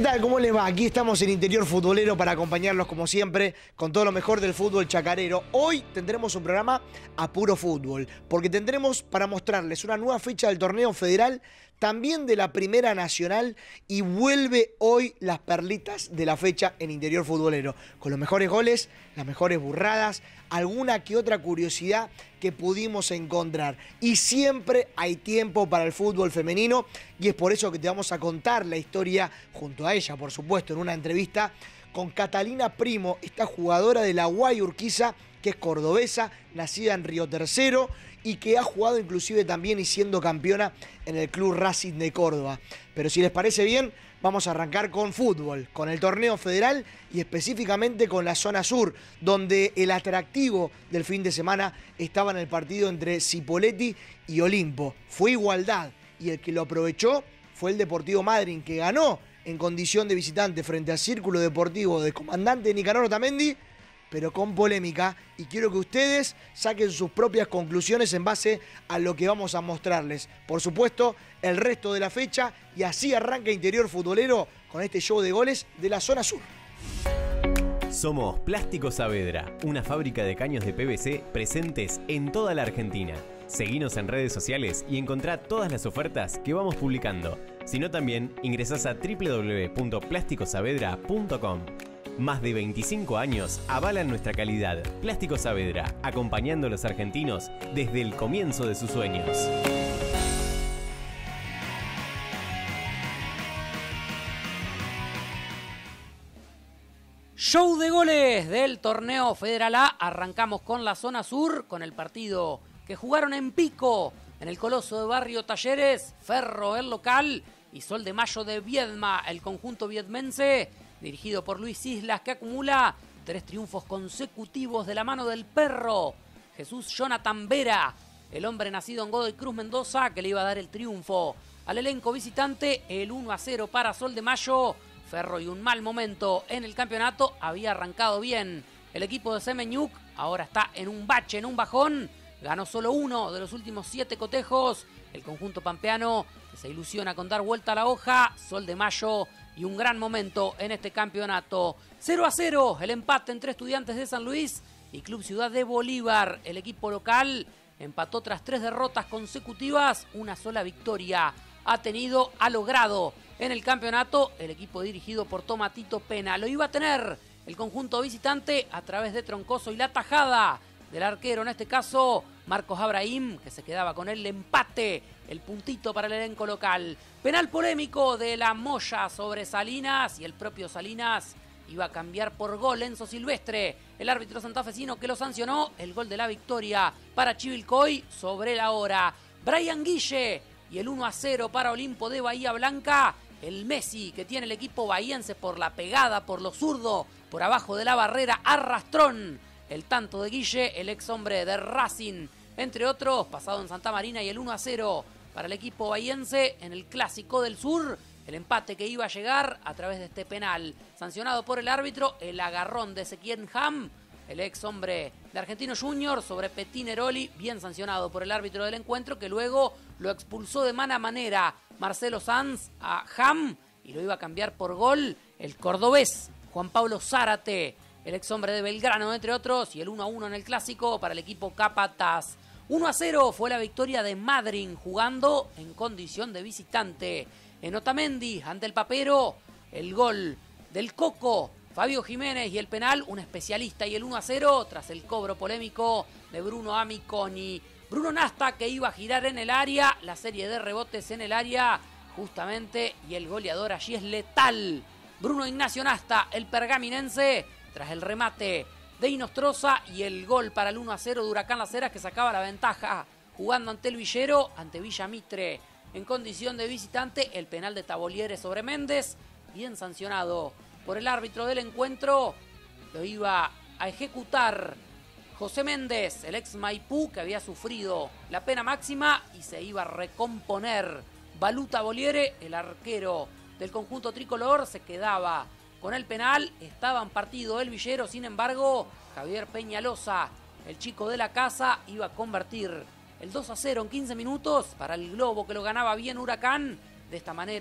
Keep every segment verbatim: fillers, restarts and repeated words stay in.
tal? ¿Cómo les va? Aquí estamos en Interior Futbolero para acompañarlos como siempre con todo lo mejor del fútbol chacarero. Hoy tendremos un programa a puro fútbol, porque tendremos para mostrarles una nueva fecha del torneo federal, también de la Primera Nacional, y vuelve hoy las perlitas de la fecha en Interior Futbolero, con los mejores goles, las mejores burradas, alguna que otra curiosidad que pudimos encontrar. Y siempre hay tiempo para el fútbol femenino, y es por eso que te vamos a contar la historia, junto a ella, por supuesto, en una entrevista con Catalina Primo, esta jugadora de la Guay Urquiza, que es cordobesa, nacida en Río Tercero, y que ha jugado inclusive también y siendo campeona en el Club Racing de Córdoba. Pero si les parece bien, vamos a arrancar con fútbol, con el torneo federal y específicamente con la zona sur, donde el atractivo del fin de semana estaba en el partido entre Cipolletti y Olimpo. Fue igualdad, y el que lo aprovechó fue el Deportivo Madryn, que ganó en condición de visitante frente al Círculo Deportivo de comandante Nicanor Otamendi, pero con polémica, y quiero que ustedes saquen sus propias conclusiones en base a lo que vamos a mostrarles. Por supuesto, el resto de la fecha, y así arranca Interior Futbolero con este show de goles de la zona sur. Somos Plásticos Saavedra, una fábrica de caños de P V C presentes en toda la Argentina. Seguinos en redes sociales y encontrá todas las ofertas que vamos publicando. Si no, también ingresás a w w w punto plásticos saavedra punto com. Más de veinticinco años avalan nuestra calidad. Plásticos Saavedra, acompañando a los argentinos desde el comienzo de sus sueños. Show de goles del torneo Federal A. Arrancamos con la zona sur, con el partido que jugaron en Pico, en el Coloso de Barrio Talleres, Ferro el local y Sol de Mayo de Viedma, el conjunto viedmense, dirigido por Luis Islas, que acumula tres triunfos consecutivos de la mano del perro Jesús Jonathan Vera, el hombre nacido en Godoy Cruz, Mendoza, que le iba a dar el triunfo al elenco visitante. El uno a cero para Sol de Mayo. Ferro, y un mal momento en el campeonato, había arrancado bien el equipo de Semeñuk, ahora está en un bache, en un bajón. Ganó solo uno de los últimos siete cotejos. El conjunto pampeano, que se ilusiona con dar vuelta a la hoja. Sol de Mayo y un gran momento en este campeonato. cero a cero el empate entre Estudiantes de San Luis y Club Ciudad de Bolívar. El equipo local empató tras tres derrotas consecutivas. Una sola victoria ha tenido, ha logrado en el campeonato el equipo dirigido por Tomatito Pena. Lo iba a tener el conjunto visitante a través de Troncoso y la tajada del arquero, en este caso Marcos Abrahim, que se quedaba con el empate, el puntito para el elenco local. Penal polémico de la Moya sobre Salinas, y el propio Salinas iba a cambiar por gol. Enzo Silvestre, el árbitro santafesino, que lo sancionó. El gol de la victoria para Chivilcoy sobre la hora. Brian Guille y el uno a cero para Olimpo de Bahía Blanca. El Messi que tiene el equipo bahiense por la pegada, por lo zurdo, por abajo de la barrera, arrastrón. El tanto de Guille, el ex hombre de Racing, entre otros, pasado en Santa Marina, y el uno a cero para el equipo bahiense en el Clásico del Sur. El empate que iba a llegar a través de este penal sancionado por el árbitro, el agarrón de Ezequiel Ham, el ex hombre de Argentino Junior, sobre Petineroli, bien sancionado por el árbitro del encuentro, que luego lo expulsó de mala manera Marcelo Sanz a Ham y lo iba a cambiar por gol el cordobés Juan Pablo Zárate, el ex hombre de Belgrano, entre otros, y el uno a uno en el Clásico para el equipo Capataz. uno a cero fue la victoria de Madryn, jugando en condición de visitante. En Otamendi, ante el Papero, el gol del Coco Fabio Jiménez, y el penal, un especialista, y el uno a cero tras el cobro polémico de Bruno Amiconi. Bruno Nasta, que iba a girar en el área, la serie de rebotes en el área, justamente, y el goleador allí es letal. Bruno Ignacio Nasta, el pergaminense, tras el remate de Inostroza y el gol para el uno a cero de Huracán Las Heras, que sacaba la ventaja jugando ante el Villero, ante Villamitre. En condición de visitante, el penal de Taboliere sobre Méndez, bien sancionado por el árbitro del encuentro, lo iba a ejecutar José Méndez, el ex Maipú, que había sufrido la pena máxima y se iba a recomponer. Baluta Taboliere, el arquero del conjunto tricolor, se quedaba con el penal. Estaba en partido el Villero, sin embargo, Javier Peñalosa, el chico de la casa, iba a convertir el dos a cero en quince minutos para el Globo, que lo ganaba bien Huracán. De esta manera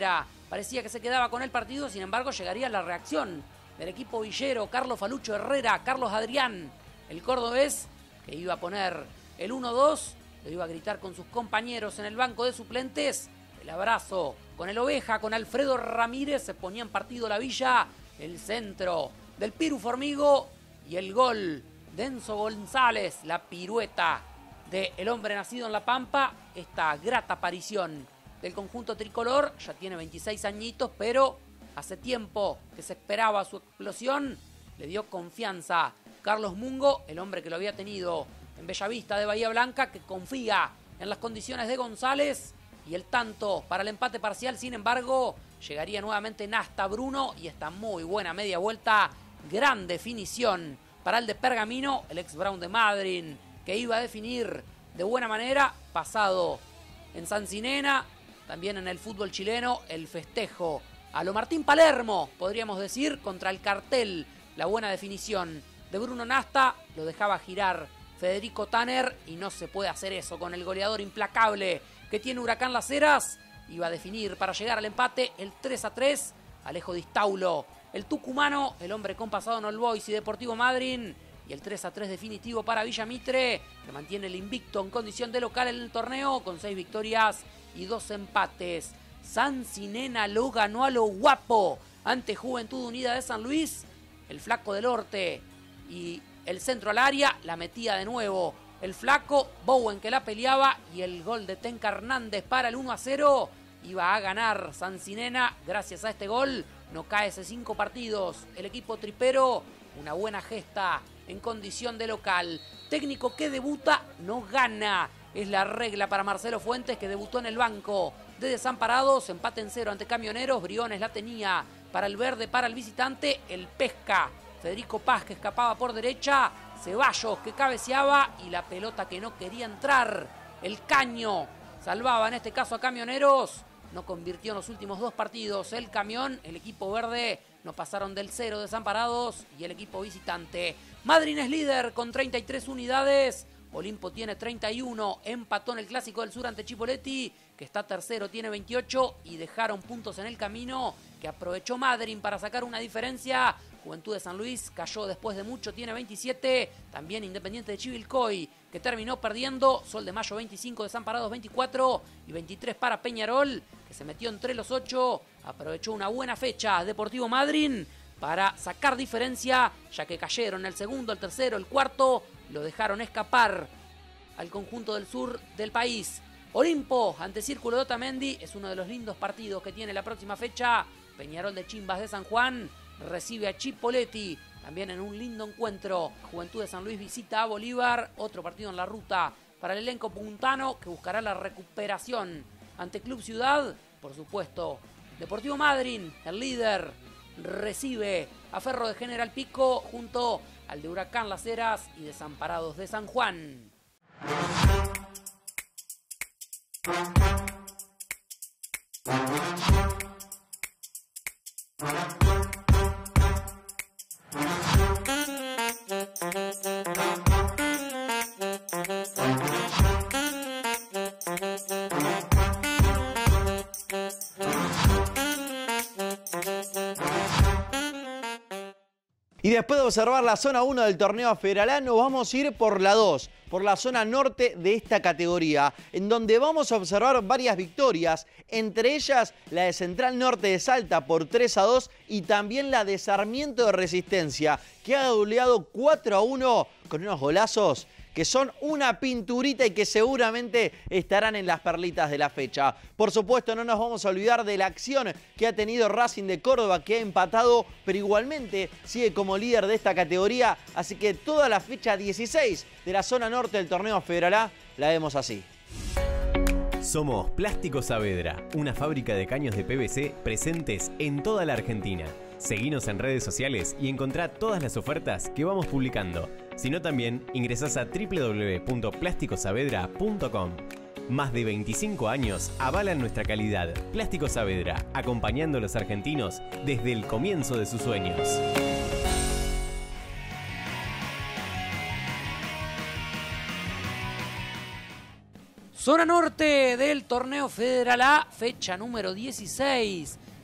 parecía que se quedaba con el partido, sin embargo llegaría la reacción del equipo villero, Carlos Falucho Herrera, Carlos Adrián, el cordobés, que iba a poner el uno dos, lo iba a gritar con sus compañeros en el banco de suplentes. El abrazo con el Oveja, con Alfredo Ramírez, se ponía en partido la Villa, el centro del Piru Formigo y el gol de Enzo González, la pirueta del hombre nacido en La Pampa. Esta grata aparición del conjunto tricolor, ya tiene veintiséis añitos, pero hace tiempo que se esperaba su explosión. Le dio confianza Carlos Mungo, el hombre que lo había tenido en Bellavista de Bahía Blanca, que confía en las condiciones de González. Y el tanto para el empate parcial, sin embargo, llegaría nuevamente Nasta Bruno y esta muy buena media vuelta. Gran definición para el de Pergamino, el ex Brown de Madryn, que iba a definir de buena manera. Pasado en San Sinena, también en el fútbol chileno, el festejo a lo Martín Palermo, podríamos decir, contra el cartel. La buena definición de Bruno Nasta lo dejaba girar Federico Tanner y no se puede hacer eso con el goleador implacable que tiene Huracán Las Heras. Iba a definir para llegar al empate el tres a tres, Alejo Di Staulo, el tucumano, el hombre con pasado en All Boys y Deportivo Madryn. Y el tres a tres definitivo para Villa Mitre, que mantiene el invicto en condición de local en el torneo con seis victorias y dos empates. San Sinena lo ganó a lo guapo ante Juventud Unida de San Luis. El flaco del Orte y el centro al área, la metía de nuevo el flaco, Bowen que la peleaba y el gol de Tenca Hernández para el uno a cero. Iba a ganar San Sinena gracias a este gol. No cae hace cinco partidos el equipo tripero. Una buena gesta en condición de local. Técnico que debuta no gana. Es la regla para Marcelo Fuentes, que debutó en el banco de Desamparados. Empate en cero ante Camioneros. Briones la tenía para el verde, para el visitante. El Pesca, Federico Paz, que escapaba por derecha. Ceballos, que cabeceaba. Y la pelota que no quería entrar. El Caño salvaba en este caso a Camioneros. No convirtió en los últimos dos partidos el Camión. El equipo verde no pasaron del cero Desamparados. Y el equipo visitante. Madryn es líder con treinta y tres unidades. Olimpo tiene treinta y uno. Empató en el Clásico del Sur ante Chipoleti, que está tercero, tiene veintiocho. Y dejaron puntos en el camino que aprovechó Madryn para sacar una diferencia. Juventud de San Luis cayó después de mucho, tiene veintisiete. También Independiente de Chivilcoy, que terminó perdiendo. Sol de Mayo veinticinco, Desamparados veinticuatro y veintitrés para Peñarol, que se metió entre los ocho. Aprovechó una buena fecha Deportivo Madryn para sacar diferencia, ya que cayeron el segundo, el tercero, el cuarto. Lo dejaron escapar al conjunto del sur del país. Olimpo ante Círculo de Otamendi es uno de los lindos partidos que tiene la próxima fecha. Peñarol de Chimbas de San Juan recibe a Chipoleti, también en un lindo encuentro. Juventud de San Luis visita a Bolívar, otro partido en la ruta para el elenco puntano, que buscará la recuperación ante Club Ciudad. Por supuesto, Deportivo Madryn, el líder, recibe a Ferro de General Pico junto al de Huracán Las Heras y Desamparados de San Juan. Y después de observar la zona uno del torneo federalano, vamos a ir por la dos, por la zona norte de esta categoría, en donde vamos a observar varias victorias, entre ellas la de Central Norte de Salta por tres a dos y también la de Sarmiento de Resistencia, que ha goleado cuatro a uno con unos golazos que son una pinturita y que seguramente estarán en las perlitas de la fecha. Por supuesto, no nos vamos a olvidar de la acción que ha tenido Racing de Córdoba, que ha empatado, pero igualmente sigue como líder de esta categoría. Así que toda la fecha dieciséis de la zona norte del torneo Federal A la vemos así. Somos Plásticos Saavedra, una fábrica de caños de P V C presentes en toda la Argentina. Seguinos en redes sociales y encontrá todas las ofertas que vamos publicando. Si no, también ingresás a w w w punto plástico saavedra punto com. Más de veinticinco años avalan nuestra calidad. Plásticos Saavedra, acompañando a los argentinos desde el comienzo de sus sueños. Zona norte del torneo Federal A, fecha número dieciséis.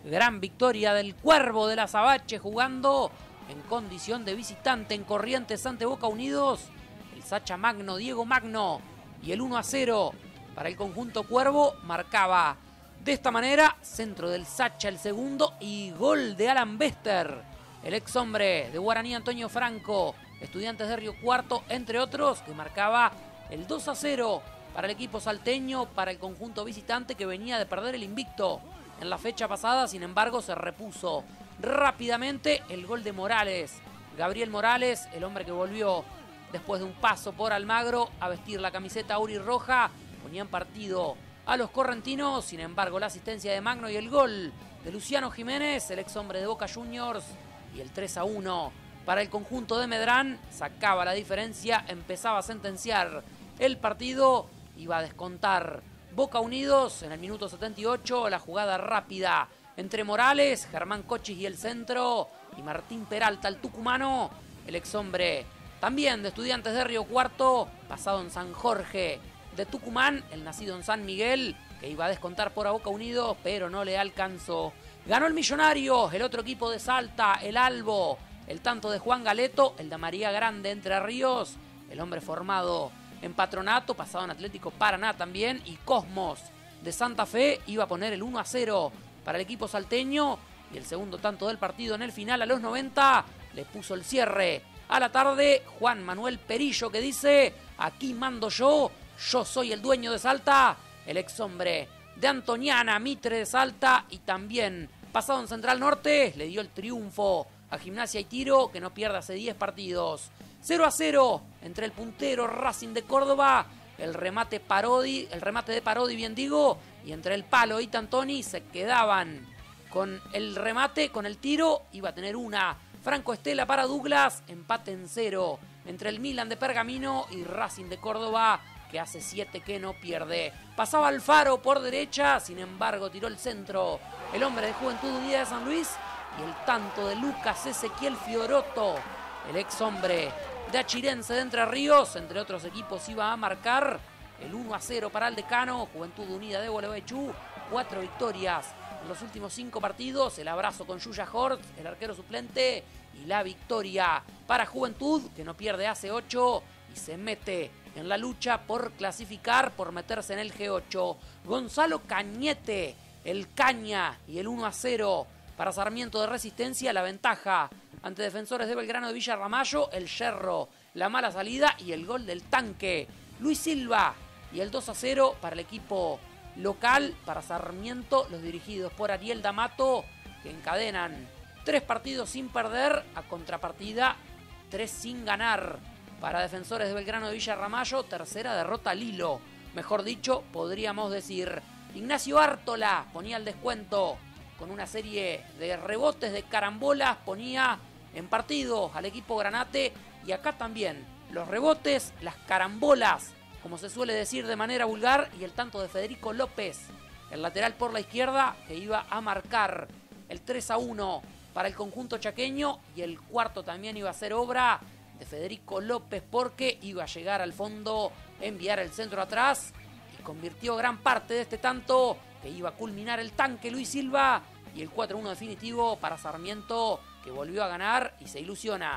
Gran victoria del Cuervo de la Azabache jugando en condición de visitante en Corrientes ante Boca Unidos. El Sacha Magno, Diego Magno, y el uno a cero para el conjunto Cuervo marcaba de esta manera, centro del Sacha el segundo y gol de Alan Bester, el ex hombre de Guaraní Antonio Franco, Estudiantes de Río Cuarto, entre otros, que marcaba el dos a cero para el equipo salteño, para el conjunto visitante que venía de perder el invicto en la fecha pasada. Sin embargo, se repuso rápidamente el gol de Morales. Gabriel Morales, el hombre que volvió después de un paso por Almagro a vestir la camiseta aurirroja, ponían partido a los correntinos. Sin embargo, la asistencia de Magno y el gol de Luciano Jiménez, el ex hombre de Boca Juniors, y el tres a uno para el conjunto de Medrán sacaba la diferencia, empezaba a sentenciar el partido, iba a descontar Boca Unidos en el minuto setenta y ocho, la jugada rápida entre Morales, Germán Cochis y el centro, y Martín Peralta, el tucumano, el ex hombre también de Estudiantes de Río Cuarto, pasado en San Jorge de Tucumán, el nacido en San Miguel, que iba a descontar por a Boca Unidos, pero no le alcanzó. Ganó el Millonario, el otro equipo de Salta, el Albo, el tanto de Juan Galeto, el de María Grande Entre Ríos, el hombre formado en Patronato, pasado en Atlético Paraná también, y Cosmos de Santa Fe iba a poner el uno a cero para el equipo salteño, y el segundo tanto del partido en el final a los noventa le puso el cierre a la tarde Juan Manuel Perillo, que dice: aquí mando yo, yo soy el dueño de Salta, el ex hombre de Antoniana, Mitre de Salta, y también pasado en Central Norte, le dio el triunfo a Gimnasia y Tiro, que no pierde hace diez partidos. cero a cero entre el puntero Racing de Córdoba, el remate Parodi, el remate de Parodi, bien digo, y entre el palo y Tantoni se quedaban con el remate, con el tiro, iba a tener una. Franco Estela para Douglas, empate en cero entre el Milan de Pergamino y Racing de Córdoba, que hace siete que no pierde. Pasaba Alfaro por derecha, sin embargo tiró el centro el hombre de Juventud Unida de San Luis, y el tanto de Lucas Ezequiel Fioroto, el ex hombre de Achirense de Entre Ríos, entre otros equipos, iba a marcar el uno a cero para el Decano. Juventud Unida de Gualeguaychú, cuatro victorias en los últimos cinco partidos, el abrazo con Yuya Hort, el arquero suplente, y la victoria para Juventud, que no pierde hace ocho y se mete en la lucha por clasificar, por meterse en el G ocho. Gonzalo Cañete, el Caña, y el uno a cero para Sarmiento de Resistencia, la ventaja ante Defensores de Belgrano de Villa Ramallo, el Yerro, la mala salida y el gol del Tanque Luis Silva, y el dos a cero para el equipo local, para Sarmiento, los dirigidos por Ariel D'Amato, que encadenan tres partidos sin perder, a contrapartida tres sin ganar para Defensores de Belgrano de Villa Ramallo, tercera derrota al hilo, mejor dicho, podríamos decir. Ignacio Ártola ponía el descuento con una serie de rebotes, de carambolas, ponía en partido al equipo Granate, y acá también los rebotes, las carambolas, como se suele decir de manera vulgar, y el tanto de Federico López, el lateral por la izquierda, que iba a marcar el tres a uno para el conjunto chaqueño, y el cuarto también iba a ser obra de Federico López, porque iba a llegar al fondo, enviar el centro atrás, y convirtió gran parte de este tanto, que iba a culminar el Tanque Luis Silva, y el cuatro a uno definitivo para Sarmiento, que volvió a ganar y se ilusiona.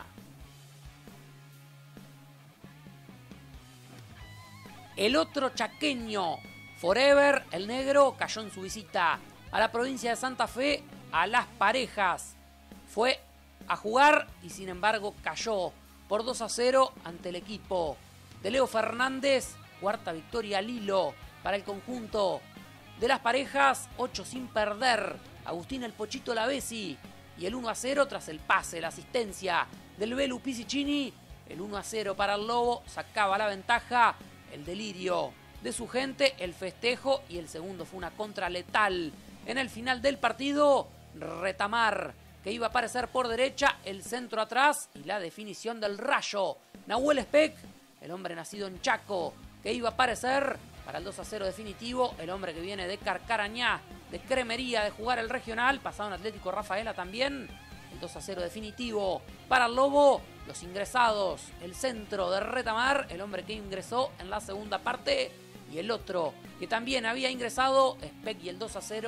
El otro chaqueño, Forever, el negro, cayó en su visita a la provincia de Santa Fe, a Las Parejas. Fue a jugar y sin embargo cayó por dos a cero ante el equipo de Leo Fernández. Cuarta victoria al hilo para el conjunto de Las Parejas, ocho sin perder. Agustín el Pochito Lavesi, y el uno a cero tras el pase, la asistencia del Belu Pisicini. El uno a cero para el Lobo, sacaba la ventaja, el delirio de su gente, el festejo, y el segundo fue una contra letal en el final del partido. Retamar, que iba a aparecer por derecha, el centro atrás y la definición del Rayo. Nahuel Speck, el hombre nacido en Chaco, que iba a aparecer para el dos a cero definitivo, el hombre que viene de Carcarañá, de Cremería, de jugar el regional, pasado en Atlético Rafaela también, el dos a cero definitivo para el Lobo. Los ingresados, el centro de Retamar, el hombre que ingresó en la segunda parte, y el otro que también había ingresado, Speck, y el dos a cero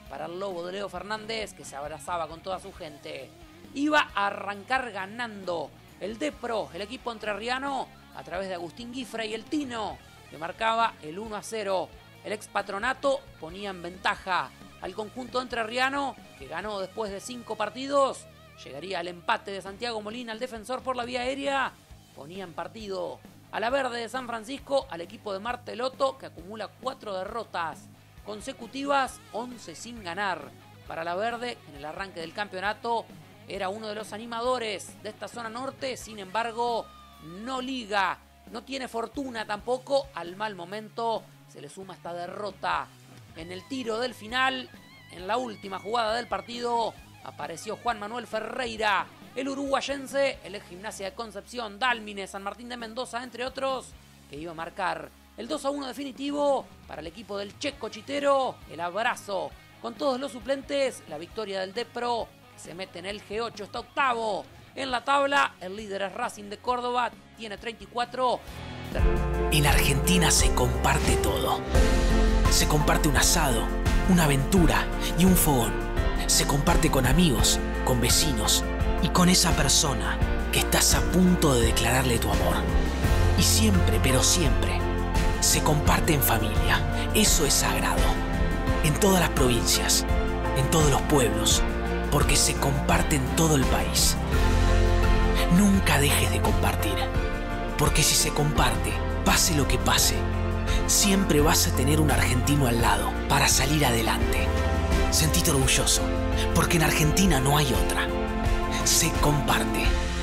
para el Lobo de Leo Fernández, que se abrazaba con toda su gente. Iba a arrancar ganando el Depro, el equipo entrerriano, a través de Agustín Guifre y el Tino, que marcaba el uno a cero. El ex Patronato ponía en ventaja al conjunto entrerriano, que ganó después de cinco partidos. Llegaría al empate de Santiago Molina, el defensor por la vía aérea. Ponía en partido a la Verde de San Francisco, al equipo de Martelotto, que acumula cuatro derrotas consecutivas, once sin ganar. Para la Verde, en el arranque del campeonato, era uno de los animadores de esta zona norte. Sin embargo, no liga, no tiene fortuna tampoco. Al mal momento se le suma esta derrota. En el tiro del final, en la última jugada del partido, apareció Juan Manuel Ferreira, el uruguayense, el ex Gimnasia de Concepción, Dálmine, San Martín de Mendoza, entre otros, que iba a marcar el dos a uno definitivo para el equipo del Checo Chitero. El abrazo con todos los suplentes, la victoria del Depro, que se mete en el G ocho, está octavo en la tabla. El líder es Racing de Córdoba, tiene treinta y cuatro. En Argentina se comparte todo. Se comparte un asado, una aventura y un fogón. Se comparte con amigos, con vecinos y con esa persona que estás a punto de declararle tu amor. Y siempre, pero siempre, se comparte en familia. Eso es sagrado. En todas las provincias, en todos los pueblos, porque se comparte en todo el país. Nunca dejes de compartir, porque si se comparte, pase lo que pase, siempre vas a tener un argentino al lado para salir adelante. Sentite orgulloso, porque en Argentina no hay otra. Se comparte.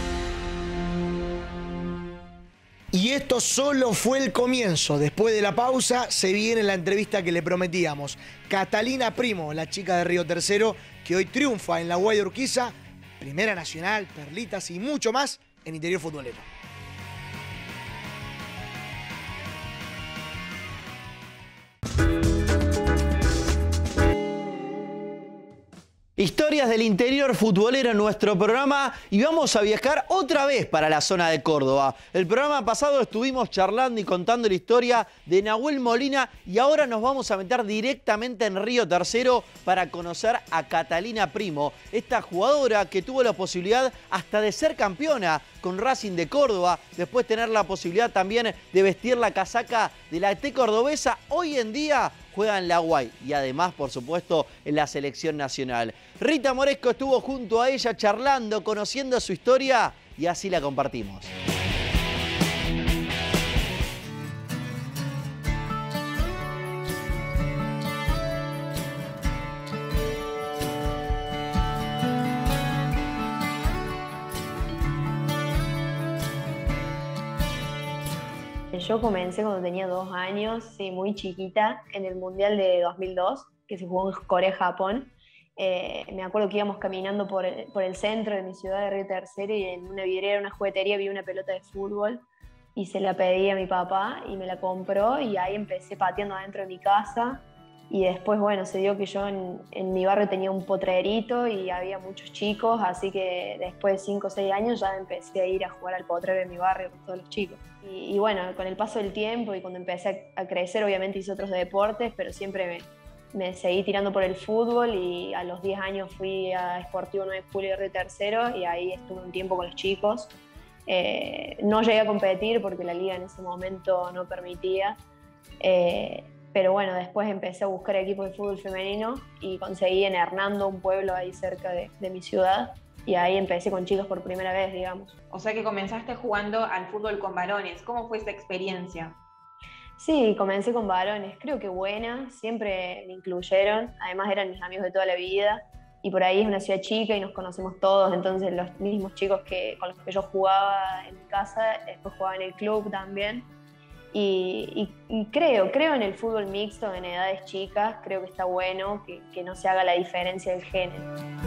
Y esto solo fue el comienzo. Después de la pausa se viene la entrevista que le prometíamos. Catalina Primo, la chica de Río Tercero, que hoy triunfa en la Guay de Urquiza, Primera Nacional, Perlitas y mucho más en Interior Futbolero. Historias del interior futbolero en nuestro programa y vamos a viajar otra vez para la zona de Córdoba. El programa pasado estuvimos charlando y contando la historia de Nahuel Molina y ahora nos vamos a meter directamente en Río Tercero para conocer a Catalina Primo, esta jugadora que tuvo la posibilidad hasta de ser campeona con Racing de Córdoba, después tener la posibilidad también de vestir la casaca de la T cordobesa. Hoy en día juega en la Guay y además, por supuesto, en la selección nacional. Rita Moresco estuvo junto a ella charlando, conociendo su historia y así la compartimos. Yo comencé cuando tenía dos años, sí, muy chiquita, en el Mundial de dos mil dos, que se jugó en Corea-Japón. Eh, me acuerdo que íbamos caminando por el, por el centro de mi ciudad de Río Tercero y en una vidriera, una juguetería, vi una pelota de fútbol y se la pedí a mi papá y me la compró y ahí empecé pateando adentro de mi casa. Y después, bueno, se dio que yo en, en mi barrio tenía un potrerito y había muchos chicos, así que después de cinco o seis años ya empecé a ir a jugar al potrero de mi barrio con todos los chicos. Y, y bueno, con el paso del tiempo y cuando empecé a, a crecer, obviamente hice otros deportes, pero siempre me, me seguí tirando por el fútbol y a los diez años fui a Sportivo nueve de Julio de Río Tercero y ahí estuve un tiempo con los chicos. Eh, no llegué a competir porque la liga en ese momento no permitía. Eh, Pero bueno, después empecé a buscar equipos de fútbol femenino y conseguí en Hernando, un pueblo ahí cerca de, de mi ciudad. Y ahí empecé con chicos por primera vez, digamos. O sea que comenzaste jugando al fútbol con varones. ¿Cómo fue esa experiencia? Sí, comencé con varones. Creo que buena. Siempre me incluyeron. Además eran mis amigos de toda la vida. Y por ahí es una ciudad chica y nos conocemos todos. Entonces los mismos chicos que, con los que yo jugaba en mi casa, después jugaba en el club también. Y, y, y creo, creo en el fútbol mixto en edades chicas, creo que está bueno que, que no se haga la diferencia del género.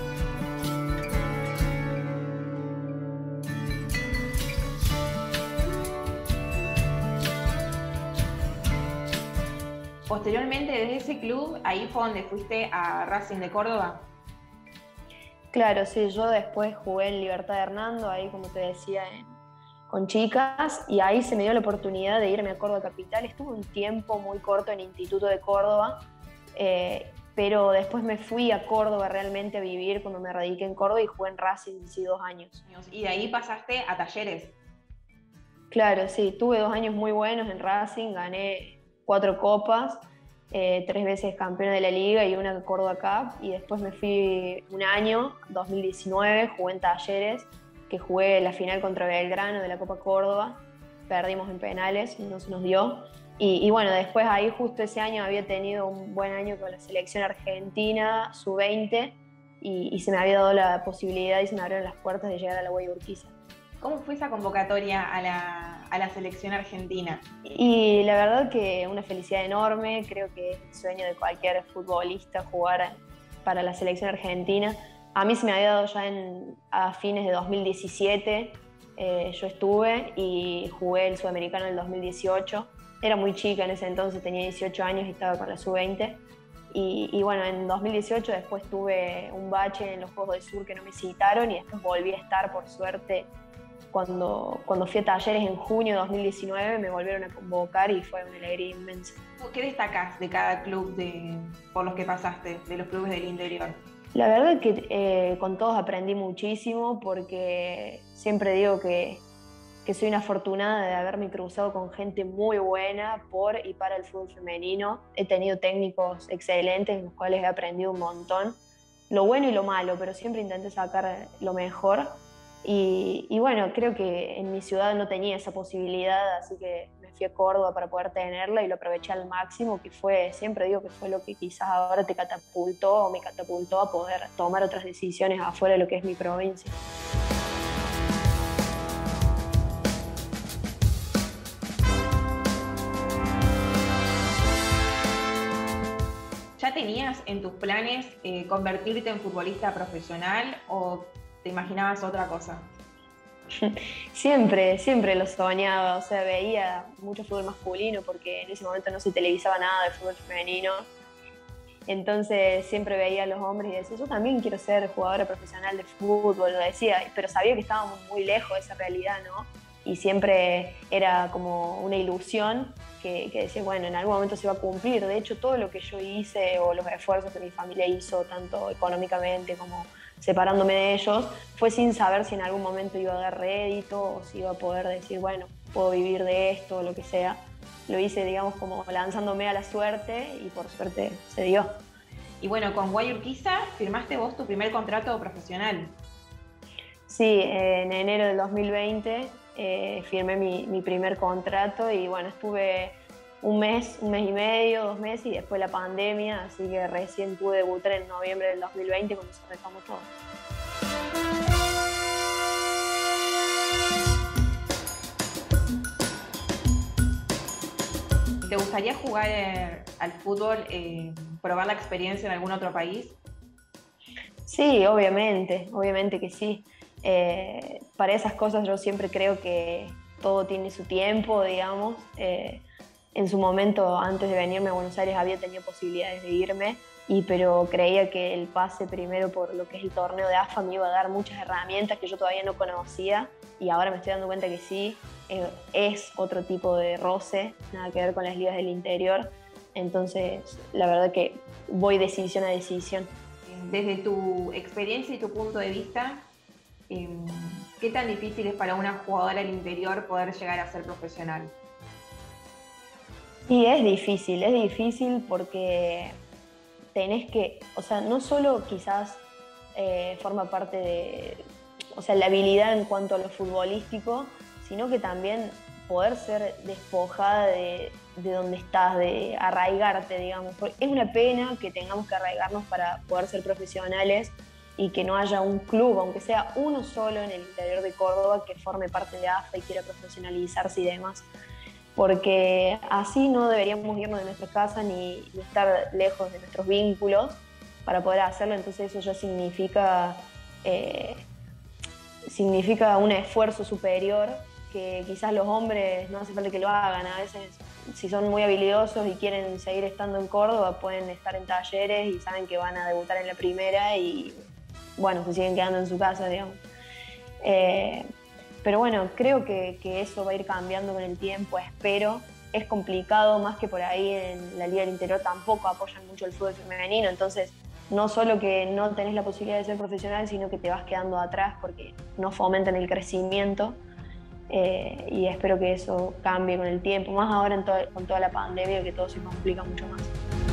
Posteriormente, desde ese club, ahí fue donde fuiste a Racing de Córdoba. Claro, sí, yo después jugué en Libertad de Hernando, ahí como te decía, en con chicas, y ahí se me dio la oportunidad de irme a Córdoba Capital. Estuve un tiempo muy corto en Instituto de Córdoba, eh, pero después me fui a Córdoba realmente a vivir cuando me radiqué en Córdoba y jugué en Racing sí, dos años. Y de ahí pasaste a Talleres. Claro, sí, tuve dos años muy buenos en Racing, gané cuatro copas, eh, tres veces campeona de la liga y una Córdoba Cup, y después me fui un año, dos mil diecinueve, jugué en Talleres, que jugué la final contra Belgrano de la Copa Córdoba, perdimos en penales, no se nos dio. Y, y bueno, después ahí justo ese año había tenido un buen año con la selección argentina, sub veinte, y, y se me había dado la posibilidad y se me abrieron las puertas de llegar a la U A I Urquiza. ¿Cómo fue esa convocatoria a la, a la selección argentina? Y la verdad que una felicidad enorme, creo que es el sueño de cualquier futbolista jugar para la selección argentina. A mí se me había dado ya en, a fines de dos mil diecisiete, eh, yo estuve y jugué el Sudamericano del dos mil dieciocho. Era muy chica en ese entonces, tenía dieciocho años y estaba con la sub veinte. Y, y bueno, en dos mil dieciocho después tuve un bache en los Juegos del Sur que no me citaron y después volví a estar, por suerte, cuando, cuando fui a Talleres en junio de dos mil diecinueve, me volvieron a convocar y fue una alegría inmensa. ¿Qué destacás de cada club de, por los que pasaste, de los clubes del interior? La verdad que eh, con todos aprendí muchísimo porque siempre digo que que soy una afortunada de haberme cruzado con gente muy buena por y para el fútbol femenino. He tenido técnicos excelentes en los cuales he aprendido un montón, lo bueno y lo malo, pero siempre intenté sacar lo mejor. Y, y bueno, creo que en mi ciudad no tenía esa posibilidad, así que me fui a Córdoba para poder tenerla y lo aproveché al máximo, que fue, siempre digo que fue lo que quizás ahora te catapultó o me catapultó a poder tomar otras decisiones afuera de lo que es mi provincia. ¿Ya tenías en tus planes eh, convertirte en futbolista profesional o te imaginabas otra cosa? Siempre, siempre lo soñaba, o sea, veía mucho fútbol masculino porque en ese momento no se televisaba nada de fútbol femenino. Entonces siempre veía a los hombres y decía, yo también quiero ser jugadora profesional de fútbol, lo decía, pero sabía que estábamos muy lejos de esa realidad, ¿no? Y siempre era como una ilusión que, que decía, bueno, en algún momento se va a cumplir. De hecho, todo lo que yo hice o los esfuerzos que mi familia hizo, tanto económicamente como separándome de ellos, fue sin saber si en algún momento iba a dar rédito o si iba a poder decir, bueno, puedo vivir de esto o lo que sea. Lo hice, digamos, como lanzándome a la suerte y por suerte se dio. Y bueno, con U A I Urquiza firmaste vos tu primer contrato profesional. Sí, en enero del dos mil veinte eh, firmé mi, mi primer contrato y bueno, estuve un mes, un mes y medio, dos meses y después la pandemia, así que recién pude debutar en noviembre del dos mil veinte cuando se retomó todo. ¿Te gustaría jugar eh, al fútbol, eh, probar la experiencia en algún otro país? Sí, obviamente, obviamente que sí. Eh, para esas cosas yo siempre creo que todo tiene su tiempo, digamos. Eh, en su momento, antes de venirme a Buenos Aires, había tenido posibilidades de irme, y, pero creía que el pase primero por lo que es el torneo de A F A me iba a dar muchas herramientas que yo todavía no conocía, y ahora me estoy dando cuenta que sí, eh, es otro tipo de roce, nada que ver con las ligas del interior. Entonces, la verdad que voy decisión a decisión. Desde tu experiencia y tu punto de vista, eh, ¿qué tan difícil es para una jugadora del interior poder llegar a ser profesional? Y es difícil, es difícil porque tenés que, o sea, no solo quizás eh, forma parte de, o sea, la habilidad en cuanto a lo futbolístico, sino que también poder ser despojada de, de donde estás, de arraigarte, digamos. Porque es una pena que tengamos que arraigarnos para poder ser profesionales y que no haya un club, aunque sea uno solo en el interior de Córdoba, que forme parte de A F A y quiera profesionalizarse y demás. Porque así no deberíamos irnos de nuestra casa ni, ni estar lejos de nuestros vínculos para poder hacerlo. Entonces eso ya significa, eh, significa un esfuerzo superior que quizás los hombres no hace falta que lo hagan. A veces, si son muy habilidosos y quieren seguir estando en Córdoba, pueden estar en Talleres y saben que van a debutar en la primera y, bueno, se siguen quedando en su casa, digamos. Eh, Pero bueno, creo que, que eso va a ir cambiando con el tiempo, espero. es complicado, más que por ahí en la Liga del Interior tampoco apoyan mucho el fútbol femenino, entonces no solo que no tenés la posibilidad de ser profesional, sino que te vas quedando atrás porque no fomentan el crecimiento. Eh, y espero que eso cambie con el tiempo, más ahora en to con toda la pandemia, que todo se complica mucho más.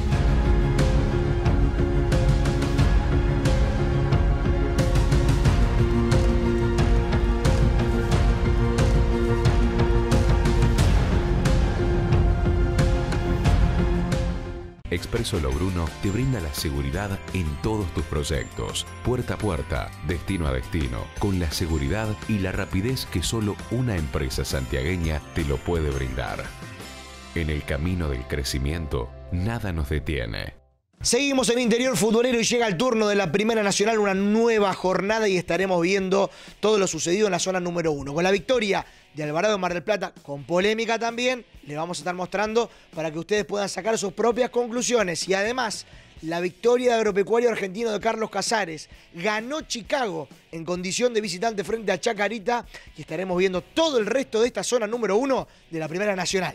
Expreso Logruno te brinda la seguridad en todos tus proyectos, puerta a puerta, destino a destino, con la seguridad y la rapidez que solo una empresa santiagueña te lo puede brindar. En el camino del crecimiento, nada nos detiene. Seguimos en Interior Futbolero y llega el turno de la Primera Nacional, una nueva jornada y estaremos viendo todo lo sucedido en la zona número uno. Con la victoria de Alvarado en Mar del Plata, con polémica también, le vamos a estar mostrando para que ustedes puedan sacar sus propias conclusiones. Y además, la victoria de Agropecuario Argentino de Carlos Casares. Ganó Chicago en condición de visitante frente a Chacarita y estaremos viendo todo el resto de esta zona número uno de la Primera Nacional.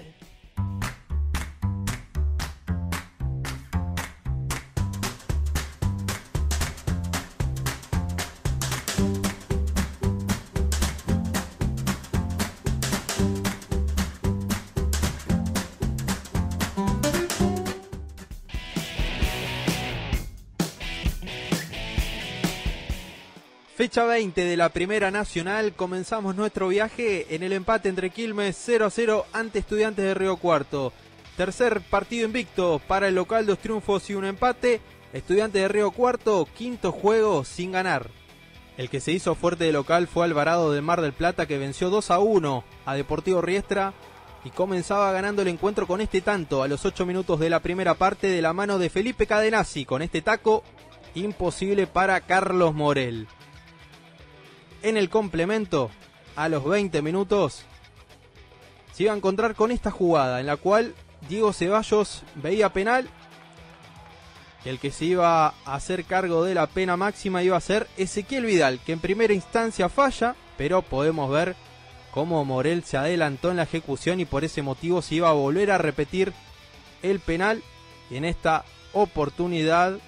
Fecha veinte de la Primera Nacional, comenzamos nuestro viaje en el empate entre Quilmes cero a cero ante Estudiantes de Río Cuarto. Tercer partido invicto para el local, dos triunfos y un empate. Estudiantes de Río Cuarto, quinto juego sin ganar. El que se hizo fuerte de local fue Alvarado de Mar del Plata, que venció dos a uno a Deportivo Riestra y comenzaba ganando el encuentro con este tanto a los ocho minutos de la primera parte de la mano de Felipe Cadenazzi. Con este taco imposible para Carlos Morel. En el complemento, a los veinte minutos, se iba a encontrar con esta jugada en la cual Diego Ceballos veía penal. El que se iba a hacer cargo de la pena máxima iba a ser Ezequiel Vidal, que en primera instancia falla, pero podemos ver cómo Morel se adelantó en la ejecución y por ese motivo se iba a volver a repetir el penal. Y en esta oportunidad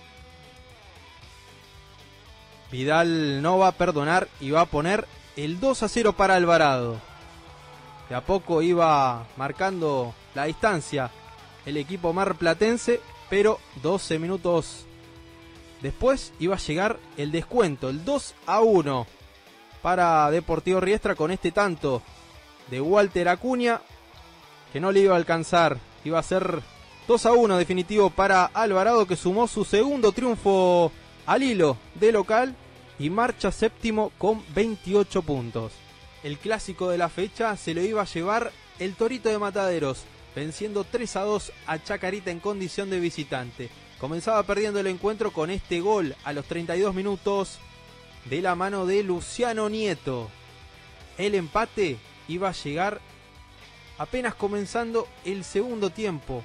Vidal no va a perdonar y va a poner el dos a cero para Alvarado. De a poco iba marcando la distancia el equipo marplatense, pero doce minutos después iba a llegar el descuento, el dos a uno para Deportivo Riestra con este tanto de Walter Acuña, que no le iba a alcanzar. Iba a ser dos a uno definitivo para Alvarado, que sumó su segundo triunfo al hilo de local y marcha séptimo con veintiocho puntos. El clásico de la fecha se lo iba a llevar el Torito de Mataderos, venciendo tres a dos a Chacarita en condición de visitante. Comenzaba perdiendo el encuentro con este gol a los treinta y dos minutos de la mano de Luciano Nieto. El empate iba a llegar apenas comenzando el segundo tiempo,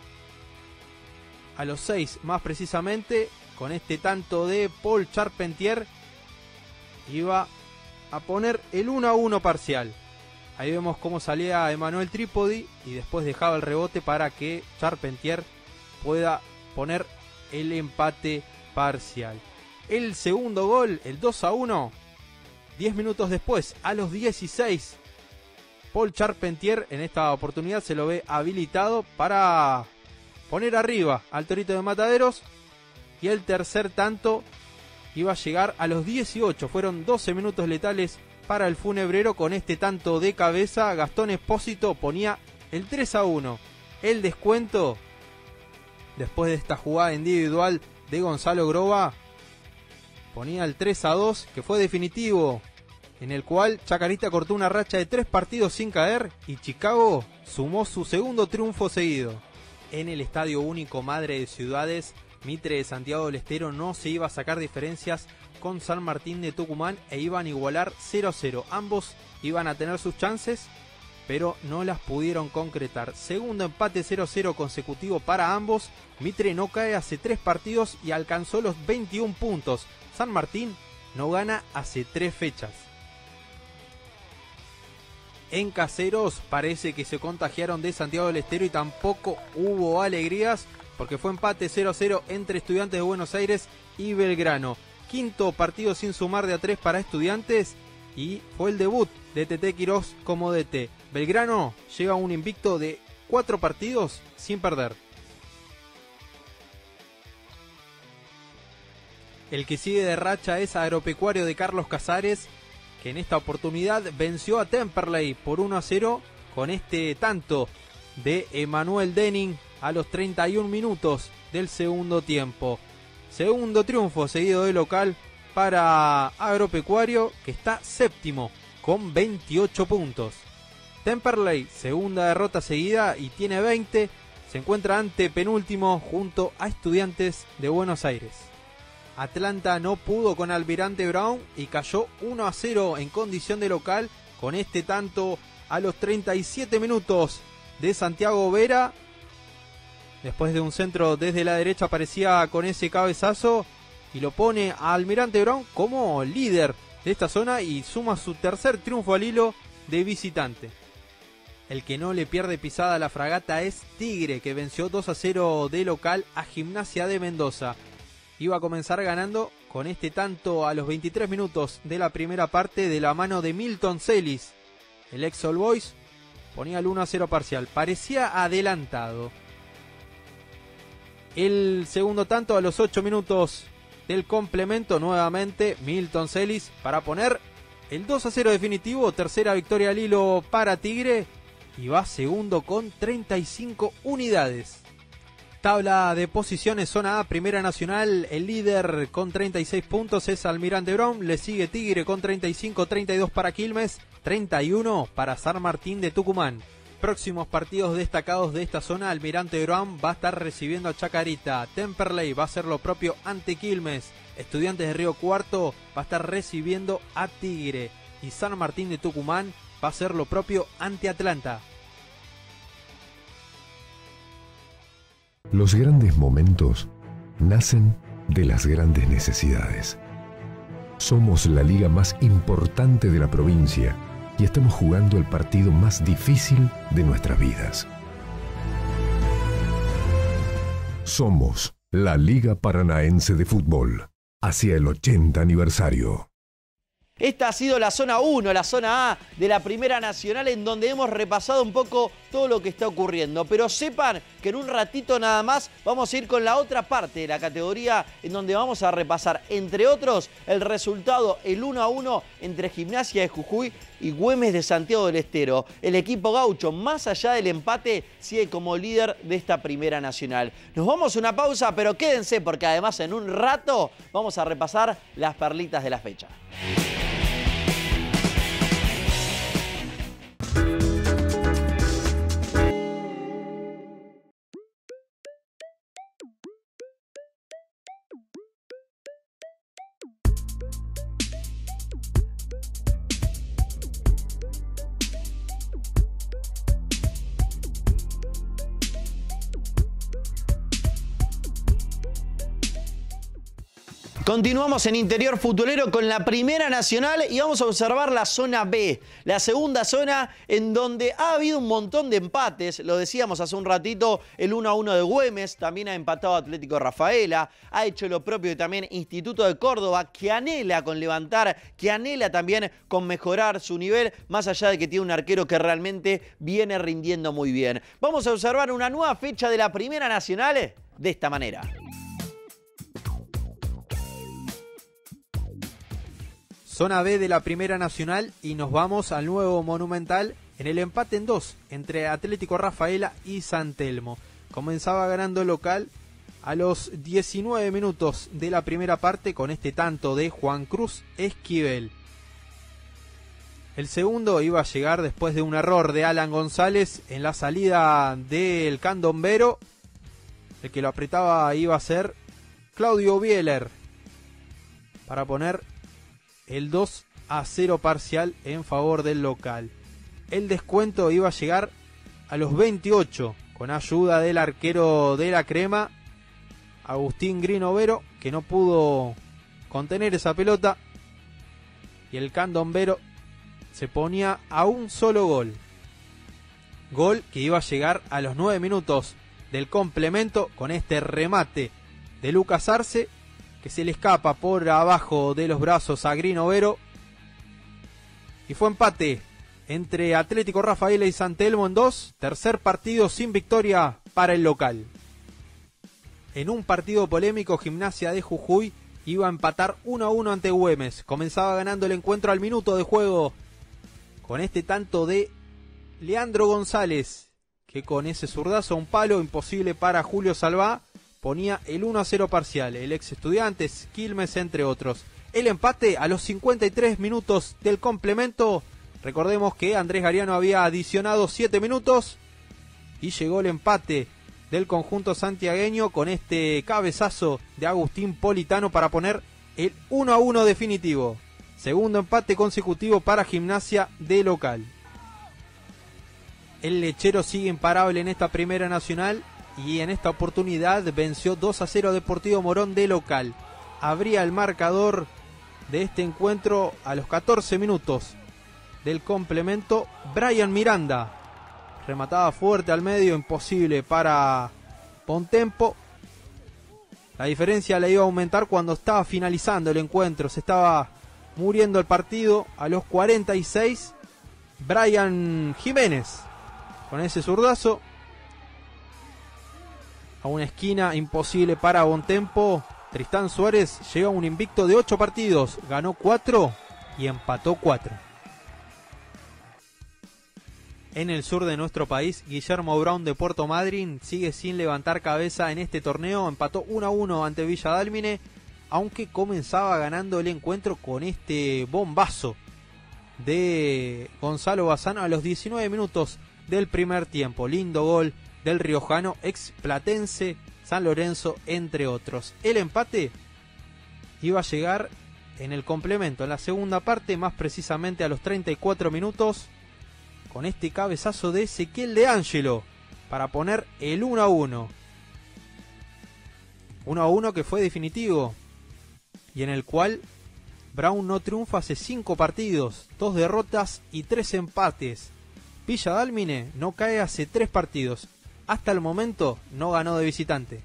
a los seis más precisamente, con este tanto de Paul Charpentier, iba a poner el uno a uno parcial. Ahí vemos cómo salía Emanuel Trípodi y después dejaba el rebote para que Charpentier pueda poner el empate parcial. El segundo gol, el dos a uno, diez minutos después, a los dieciséis, Paul Charpentier en esta oportunidad se lo ve habilitado para poner arriba al Torito de Mataderos. Y el tercer tanto iba a llegar a los dieciocho. Fueron doce minutos letales para el funebrero. Con este tanto de cabeza, Gastón Espósito ponía el tres a uno. El descuento, después de esta jugada individual de Gonzalo Groba, ponía el tres a dos, que fue definitivo, en el cual Chacarita cortó una racha de tres partidos sin caer y Chicago sumó su segundo triunfo seguido. En el Estadio Único Madre de Ciudades, Mitre de Santiago del Estero no se iba a sacar diferencias con San Martín de Tucumán e iban a igualar cero a cero. Ambos iban a tener sus chances, pero no las pudieron concretar. Segundo empate cero a cero consecutivo para ambos. Mitre no cae hace tres partidos y alcanzó los veintiún puntos. San Martín no gana hace tres fechas. en Caseros parece que se contagiaron de Santiago del Estero y tampoco hubo alegrías porque fue empate cero a cero entre Estudiantes de Buenos Aires y Belgrano. Quinto partido sin sumar de a tres para Estudiantes y fue el debut de Tete Quirós como D T. Belgrano llega a un invicto de cuatro partidos sin perder. El que sigue de racha es Agropecuario de Carlos Casares, que en esta oportunidad venció a Temperley por uno a cero con este tanto de Emanuel Denning a los treinta y un minutos del segundo tiempo. Segundo triunfo seguido de local para Agropecuario, que está séptimo con veintiocho puntos. Temperley, segunda derrota seguida y tiene veinte, se encuentra ante penúltimo junto a Estudiantes de Buenos Aires. Atlanta no pudo con Almirante Brown y cayó uno a cero en condición de local con este tanto a los treinta y siete minutos de Santiago Vera. Después de un centro desde la derecha aparecía con ese cabezazo y lo pone a Almirante Brown como líder de esta zona y suma su tercer triunfo al hilo de visitante. El que no le pierde pisada a la Fragata es Tigre, que venció dos a cero de local a Gimnasia de Mendoza. Iba a comenzar ganando con este tanto a los veintitrés minutos de la primera parte de la mano de Milton Celis. El ex All Boys ponía el uno a cero parcial, parecía adelantado. El segundo tanto a los ocho minutos del complemento, nuevamente Milton Celis para poner el dos a cero definitivo, tercera victoria al hilo para Tigre y va segundo con treinta y cinco unidades. Tabla de posiciones, zona A, Primera Nacional, el líder con treinta y seis puntos es Almirante Brown, le sigue Tigre con treinta y cinco, treinta y dos para Quilmes, treinta y uno para San Martín de Tucumán. Próximos partidos destacados de esta zona, Almirante Brown va a estar recibiendo a Chacarita, Temperley va a hacer lo propio ante Quilmes, Estudiantes de Río Cuarto va a estar recibiendo a Tigre y San Martín de Tucumán va a hacer lo propio ante Atlanta. Los grandes momentos nacen de las grandes necesidades. Somos la liga más importante de la provincia y estamos jugando el partido más difícil de nuestras vidas. Somos la Liga Paranaense de Fútbol, hacia el ochenta aniversario. Esta ha sido la zona uno, la zona A de la Primera Nacional, en donde hemos repasado un poco todo lo que está ocurriendo. Pero sepan que en un ratito nada más vamos a ir con la otra parte de la categoría, en donde vamos a repasar, entre otros, el resultado, el uno a uno entre Gimnasia de Jujuy y Güemes de Santiago del Estero. El equipo gaucho, más allá del empate, sigue como líder de esta Primera Nacional. Nos vamos a una pausa, pero quédense porque además en un rato vamos a repasar las perlitas de la fecha. Continuamos en Interior Futbolero con la Primera Nacional y vamos a observar la zona B, la segunda zona en donde ha habido un montón de empates. Lo decíamos hace un ratito, el uno a uno de Güemes, también ha empatado Atlético Rafaela, ha hecho lo propio también Instituto de Córdoba, que anhela con levantar, que anhela también con mejorar su nivel, más allá de que tiene un arquero que realmente viene rindiendo muy bien. Vamos a observar una nueva fecha de la Primera Nacional de esta manera. Zona B de la Primera Nacional y nos vamos al nuevo Monumental en el empate en dos entre Atlético Rafaela y San Telmo. Comenzaba ganando el local a los diecinueve minutos de la primera parte con este tanto de Juan Cruz Esquivel. El segundo iba a llegar después de un error de Alan González en la salida del candombero. El que lo apretaba iba a ser Claudio Bieler para poner el dos a cero parcial en favor del local. El descuento iba a llegar a los veintiocho con ayuda del arquero de la Crema, Agustín Grinovero, que no pudo contener esa pelota y el candombero se ponía a un solo gol. Gol que iba a llegar a los nueve minutos del complemento con este remate de Lucas Arce, que se le escapa por abajo de los brazos a Green Overo. Y fue empate entre Atlético Rafaela y San Telmo en dos. Tercer partido sin victoria para el local. En un partido polémico, Gimnasia de Jujuy iba a empatar uno a uno ante Güemes. Comenzaba ganando el encuentro al minuto de juego con este tanto de Leandro González, que con ese zurdazo a un palo imposible para Julio Salvá ponía el uno a cero parcial. El ex Estudiantes, Quilmes, entre otros. El empate a los cincuenta y tres minutos del complemento. Recordemos que Andrés Gariano había adicionado siete minutos y llegó el empate del conjunto santiagueño con este cabezazo de Agustín Politano para poner el uno a uno definitivo. Segundo empate consecutivo para Gimnasia de local. El lechero sigue imparable en esta primera nacional y en esta oportunidad venció dos a cero Deportivo Morón de local. Abría el marcador de este encuentro a los catorce minutos del complemento Brian Miranda. Remataba fuerte al medio, imposible para Bontempo. La diferencia la iba a aumentar cuando estaba finalizando el encuentro. Se estaba muriendo el partido. A los cuarenta y seis, Brian Jiménez, con ese zurdazo, a una esquina imposible para Bontempo. Tristán Suárez llega a un invicto de ocho partidos. Ganó cuatro y empató cuatro. En el sur de nuestro país, Guillermo Brown de Puerto Madryn sigue sin levantar cabeza en este torneo. Empató uno a uno ante Villa Dálmine, aunque comenzaba ganando el encuentro con este bombazo de Gonzalo Bazán a los diecinueve minutos del primer tiempo. Lindo gol del riojano, ex Platense, San Lorenzo, entre otros. El empate iba a llegar en el complemento, en la segunda parte, más precisamente a los treinta y cuatro minutos, con este cabezazo de Ezequiel de Ángelo para poner el uno a uno. uno a uno que fue definitivo y en el cual Brown no triunfa hace cinco partidos, dos derrotas y tres empates. Villa Dálmine no cae hace tres partidos. Hasta el momento no ganó de visitante.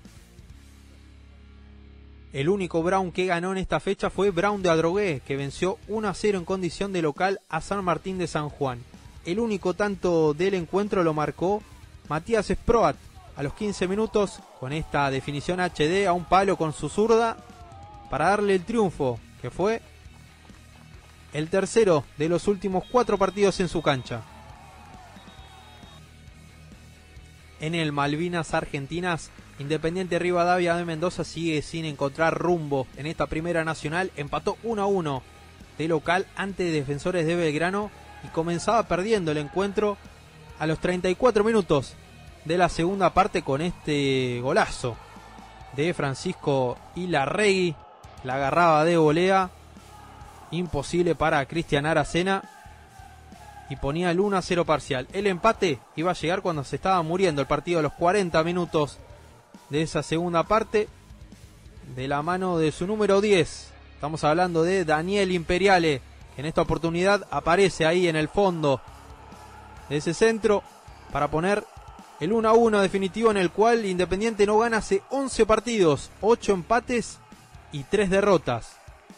El único Brown que ganó en esta fecha fue Brown de Adrogué, que venció uno a cero en condición de local a San Martín de San Juan. El único tanto del encuentro lo marcó Matías Sproat a los quince minutos con esta definición H D a un palo con su zurda para darle el triunfo, que fue el tercero de los últimos cuatro partidos en su cancha. En el Malvinas Argentinas, Independiente Rivadavia de Mendoza sigue sin encontrar rumbo en esta primera nacional. Empató uno a uno de local ante Defensores de Belgrano y comenzaba perdiendo el encuentro a los treinta y cuatro minutos de la segunda parte con este golazo de Francisco Ilarregui. La agarraba de volea, imposible para Cristian Aracena, y ponía el uno a cero parcial. El empate iba a llegar cuando se estaba muriendo el partido a los cuarenta minutos de esa segunda parte, de la mano de su número diez. Estamos hablando de Daniel Imperiale, que en esta oportunidad aparece ahí en el fondo de ese centro para poner el uno a uno definitivo, en el cual Independiente no gana hace once partidos, ocho empates y tres derrotas.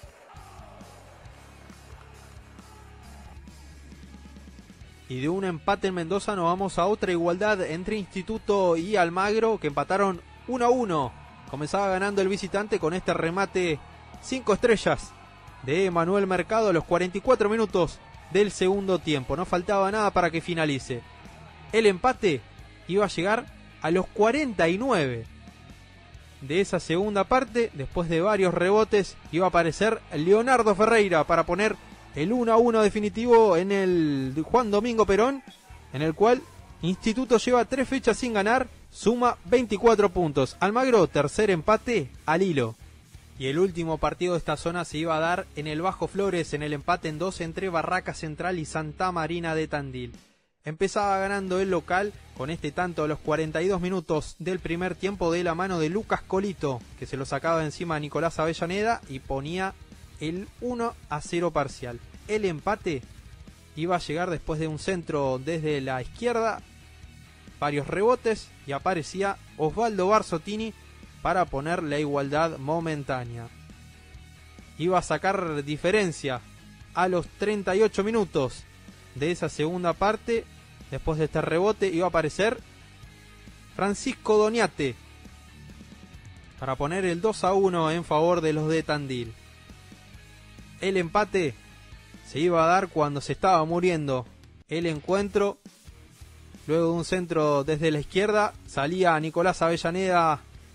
Y de un empate en Mendoza nos vamos a otra igualdad entre Instituto y Almagro, que empataron uno a uno. Comenzaba ganando el visitante con este remate cinco estrellas de Manuel Mercado a los cuarenta y cuatro minutos del segundo tiempo. No faltaba nada para que finalice. El empate iba a llegar a los cuarenta y nueve de esa segunda parte. Después de varios rebotes iba a aparecer Leonardo Ferreira para poner el uno a uno definitivo en el Juan Domingo Perón, en el cual Instituto lleva tres fechas sin ganar, suma veinticuatro puntos. Almagro, tercer empate al hilo. Y el último partido de esta zona se iba a dar en el Bajo Flores, en el empate en dos entre Barraca Central y Santa Marina de Tandil. Empezaba ganando el local con este tanto a los cuarenta y dos minutos del primer tiempo de la mano de Lucas Colito, que se lo sacaba de encima a Nicolás Avellaneda y ponía el uno a cero parcial. El empate iba a llegar después de un centro desde la izquierda, varios rebotes y aparecía Osvaldo Barzottini para poner la igualdad momentánea. Iba a sacar diferencia a los treinta y ocho minutos de esa segunda parte. Después de este rebote iba a aparecer Francisco Doñate para poner el dos a uno en favor de los de Tandil. El empate se iba a dar cuando se estaba muriendo el encuentro. Luego de un centro desde la izquierda salía Nicolás Avellaneda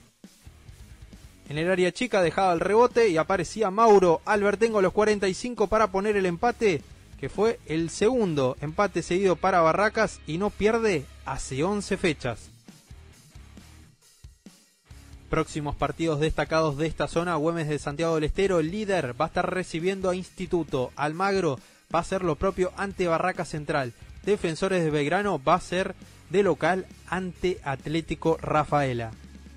en el área chica, dejaba el rebote y aparecía Mauro Albertengo a los cuarenta y cinco para poner el empate, que fue el segundo empate seguido para Barracas y no pierde hace once fechas. Próximos partidos destacados de esta zona: Güemes de Santiago del Estero, el líder, va a estar recibiendo a Instituto. Almagro va a hacer lo propio ante Barracas Central. Defensores de Belgrano va a ser de local ante Atlético Rafaela.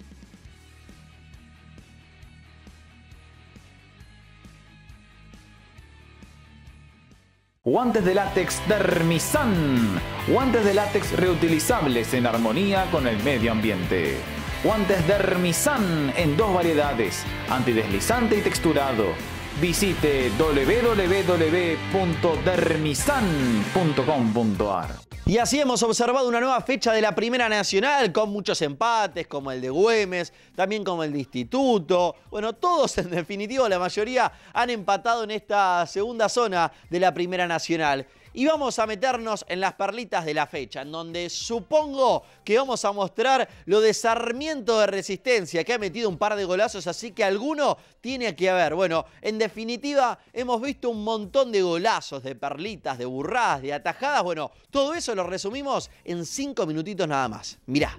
Guantes de látex Dermisan. Guantes de látex reutilizables en armonía con el medio ambiente. Guantes Dermisan en dos variedades, antideslizante y texturado. Visite doble u doble u doble u punto dermisan punto com punto a r. Y así hemos observado una nueva fecha de la Primera Nacional, con muchos empates, como el de Güemes, también como el de Instituto. Bueno, todos en definitiva, la mayoría han empatado en esta segunda zona de la Primera Nacional. Y vamos a meternos en las perlitas de la fecha, en donde supongo que vamos a mostrar lo de Sarmiento de Resistencia, que ha metido un par de golazos, así que alguno tiene que haber. Bueno, en definitiva, hemos visto un montón de golazos, de perlitas, de burradas, de atajadas. Bueno, todo eso lo resumimos en cinco minutitos nada más. Mirá.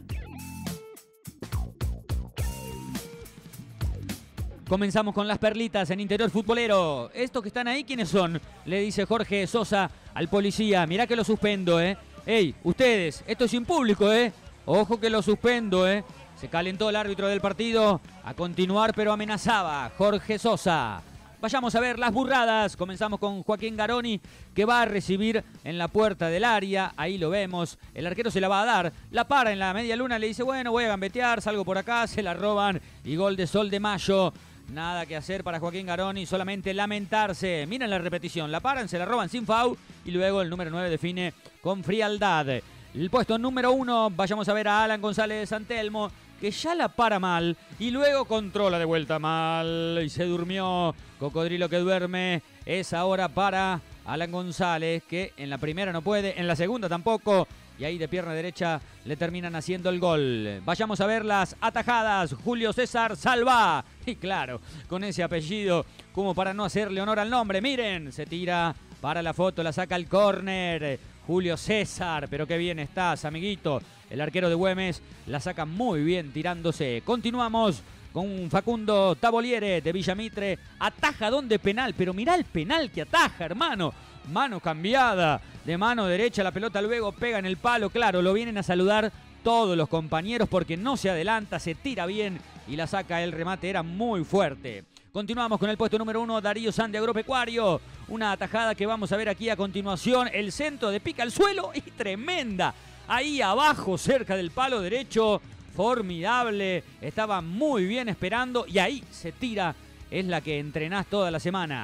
Comenzamos con las perlitas en Interior Futbolero. ¿Estos que están ahí quiénes son? Le dice Jorge Sosa al policía. Mirá que lo suspendo, ¿eh? Ey, ustedes, esto es sin público, ¿eh? Ojo que lo suspendo, ¿eh? Se calentó el árbitro del partido. A continuar, pero amenazaba Jorge Sosa. Vayamos a ver las burradas. Comenzamos con Joaquín Garoni, que va a recibir en la puerta del área. Ahí lo vemos. El arquero se la va a dar. La para en la media luna. Le dice, bueno, voy a gambetear. Salgo por acá. Se la roban. Y gol de Sol de Mayo. Nada que hacer para Joaquín Garoni, solamente lamentarse. Miren la repetición, la paran, se la roban sin foul y luego el número nueve define con frialdad. El puesto número uno, vayamos a ver a Alan González de Santelmo, que ya la para mal y luego controla de vuelta mal y se durmió. Cocodrilo que duerme es ahora para Alan González, que en la primera no puede, en la segunda tampoco. Y ahí de pierna derecha le terminan haciendo el gol. Vayamos a ver las atajadas. Julio César Salva. Y claro, con ese apellido, como para no hacerle honor al nombre. Miren, se tira para la foto, la saca al córner. Julio César, pero qué bien estás, amiguito. El arquero de Güemes la saca muy bien tirándose. Continuamos con Facundo Taboliere de Villamitre. Ataja donde penal, pero mirá el penal que ataja, hermano. Mano cambiada, de mano derecha, la pelota luego pega en el palo. Claro, lo vienen a saludar todos los compañeros porque no se adelanta, se tira bien y la saca. El remate era muy fuerte. Continuamos con el puesto número uno, Darío Sande, Agropecuario. Una atajada que vamos a ver aquí a continuación. El centro de pica al suelo y tremenda. Ahí abajo, cerca del palo derecho. Formidable. Estaba muy bien esperando y ahí se tira. Es la que entrenás toda la semana.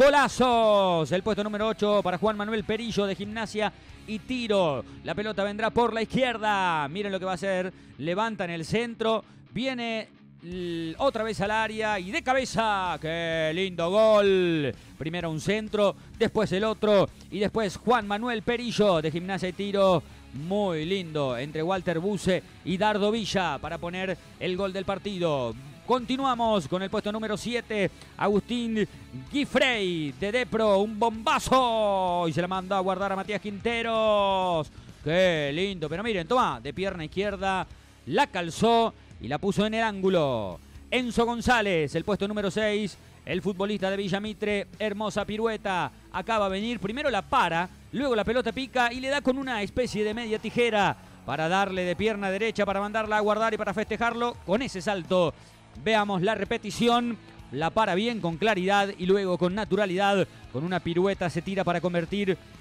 ¡Golazos! El puesto número ocho para Juan Manuel Perillo de Gimnasia y Tiro. La pelota vendrá por la izquierda. Miren lo que va a hacer. Levanta en el centro. Viene otra vez al área y de cabeza. ¡Qué lindo gol! Primero un centro, después el otro y después Juan Manuel Perillo de Gimnasia y Tiro. Muy lindo entre Walter Buse y Dardo Villa para poner el gol del partido. Continuamos con el puesto número siete, Agustín Guifrey de Depro, un bombazo y se la manda a guardar a Matías Quinteros. Qué lindo, pero miren, toma, de pierna izquierda, la calzó y la puso en el ángulo. Enzo González, el puesto número seis, el futbolista de Villamitre, hermosa pirueta, acaba de venir, primero la para, luego la pelota pica y le da con una especie de media tijera para darle de pierna derecha, para mandarla a guardar y para festejarlo con ese salto. Veamos la repetición, la para bien con claridad y luego con naturalidad, con una pirueta se tira para convertir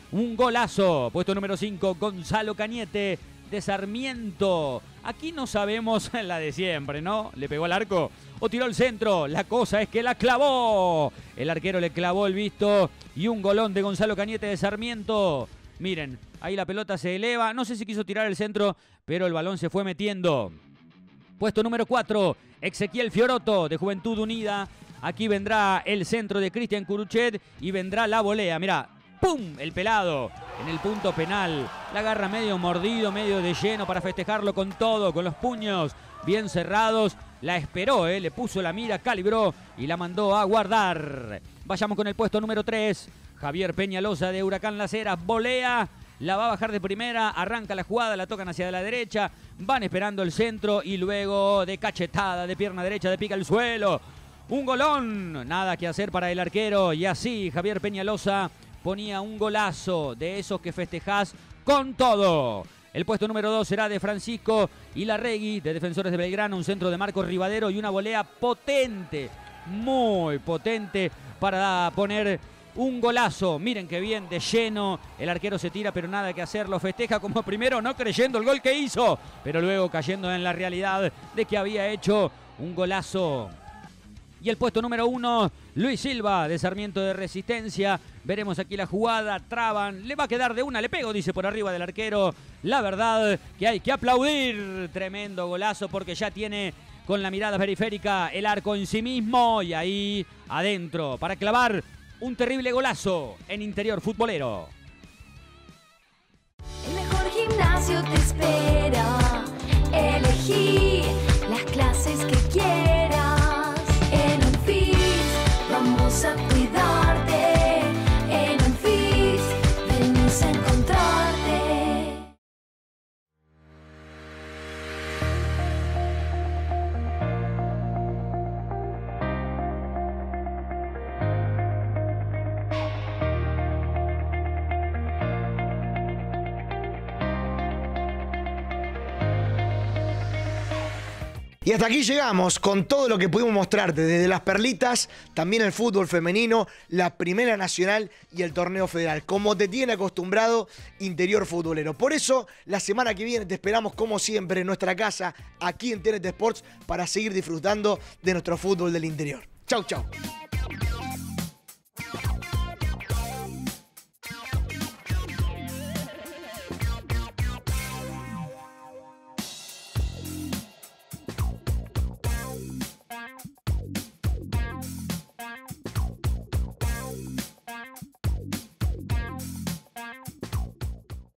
Un golazo. Puesto número cinco, Gonzalo Cañete de Sarmiento. Aquí no sabemos la de siempre, ¿no? Le pegó al arco o tiró al centro. La cosa es que la clavó. El arquero le clavó el visto y un golón de Gonzalo Cañete de Sarmiento. Miren, ahí la pelota se eleva. No sé si quiso tirar el centro, pero el balón se fue metiendo. Puesto número cuatro, Ezequiel Fioroto de Juventud Unida. Aquí vendrá el centro de Cristian Curuchet y vendrá la volea. Mirá, ¡pum! El pelado en el punto penal. La agarra medio mordido, medio de lleno para festejarlo con todo, con los puños bien cerrados. La esperó, ¿eh? Le puso la mira, calibró y la mandó a guardar. Vayamos con el puesto número tres. Javier Peñalosa de Huracán Las Heras. Volea. La va a bajar de primera, arranca la jugada, la tocan hacia la derecha, van esperando el centro y luego de cachetada de pierna derecha de pica al suelo. Un golón, nada que hacer para el arquero y así Javier Peñalosa ponía un golazo de esos que festejás con todo. El puesto número dos será de Francisco Ilarregui de Defensores de Belgrano, un centro de Marcos Rivadero y una volea potente, muy potente para poner un golazo. Miren qué bien, de lleno. El arquero se tira, pero nada que hacer. Lo festeja como primero, no creyendo el gol que hizo, pero luego cayendo en la realidad de que había hecho un golazo. Y el puesto número uno, Luis Silva de Sarmiento de Resistencia. Veremos aquí la jugada, traban, le va a quedar de una, le pego, dice por arriba del arquero. La verdad que hay que aplaudir. Tremendo golazo porque ya tiene con la mirada periférica el arco en sí mismo y ahí adentro para clavar un terrible golazo en Interior Futbolero. El mejor gimnasio te espera. Elegí las clases que quieras. En Unfit vamos a cuidarte. En Unfit venimos a encontrarte. Y hasta aquí llegamos con todo lo que pudimos mostrarte, desde las perlitas, también el fútbol femenino, la Primera Nacional y el Torneo Federal, como te tiene acostumbrado Interior Futbolero. Por eso, la semana que viene te esperamos como siempre en nuestra casa, aquí en T N T Sports, para seguir disfrutando de nuestro fútbol del interior. Chau, chau.